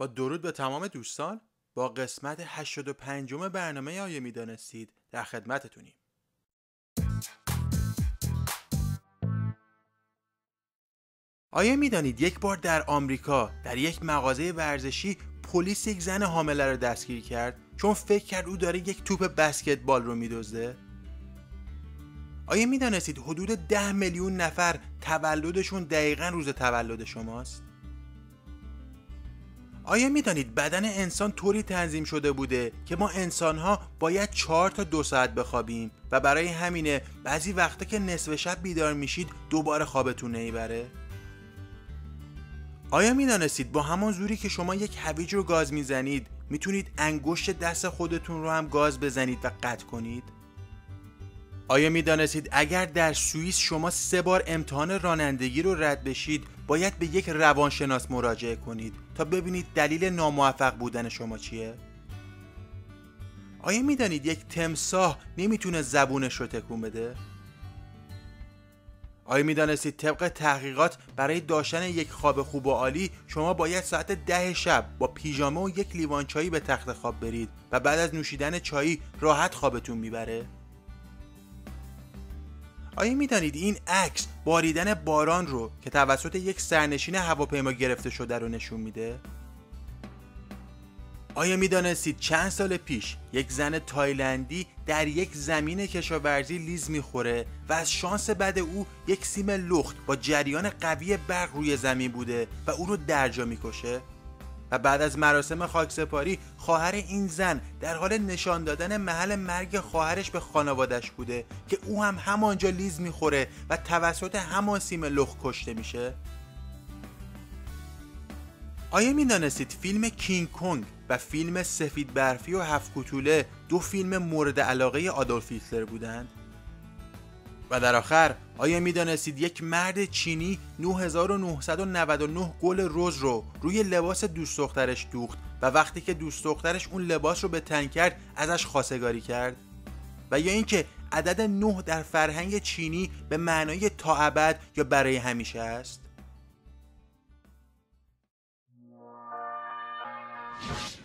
با درود به تمام دوستان، با قسمت 85 برنامه آیا میدانستید در خدمتتونیم. آیا میدانید یک بار در آمریکا در یک مغازه ورزشی پلیس یک زن حامله را دستگیر کرد چون فکر کرد او داره یک توپ بسکتبال رو میدزده؟ آیا میدانستید حدود 10 میلیون نفر تولدشون دقیقاً روز تولد شماست؟ آیا میدانید بدن انسان طوری تنظیم شده بوده که ما انسان‌ها باید 4 تا 2 ساعت بخوابیم و برای همینه بعضی وقتا که نصف شب بیدار میشید دوباره خوابتون نمیبره؟ آیا میدانستید با همان زوری که شما یک هویج رو گاز میزنید میتونید انگشت دست خودتون رو هم گاز بزنید و قطع کنید؟ آیا میدانستید اگر در سوئیس شما 3 بار امتحان رانندگی رو رد بشید باید به یک روانشناس مراجعه کنید تا ببینید دلیل ناموفق بودن شما چیه؟ آیا میدانید یک تمساح نمیتونه زبونش رو تکون بده؟ آیا میدانستید طبق تحقیقات برای داشتن یک خواب خوب و عالی شما باید ساعت 10 شب با پیژامه و یک لیوان چایی به تخت خواب برید و بعد از نوشیدن چایی راحت خوابتون میبره؟ آیا میدانید این عکس باریدن باران رو که توسط یک سرنشین هواپیما گرفته شده رو نشون میده؟ آیا میدانستید چند سال پیش یک زن تایلندی در یک زمین کشاورزی لیز میخوره و از شانس بد او یک سیم لخت با جریان قوی برق روی زمین بوده و او رو درجا میکشه؟ و بعد از مراسم خاکسپاری خواهر این زن در حال نشان دادن محل مرگ خواهرش به خانوادش بوده که او هم همانجا لیز میخوره و توسط همان سیم لخت کشته میشه؟ آیا میدانستید فیلم کینگ کنگ و فیلم سفید برفی و 7 کوتوله 2 فیلم مورد علاقه آدولف هیتلر بودند؟ و در آخر آیا میدانستید یک مرد چینی 9999 گل رز رو روی لباس دوست دخترش دوخت و وقتی که دوست دخترش اون لباس رو به تن کرد ازش خواستگاری کرد؟ و یا اینکه عدد 9 در فرهنگ چینی به معنای تا ابد یا برای همیشه است؟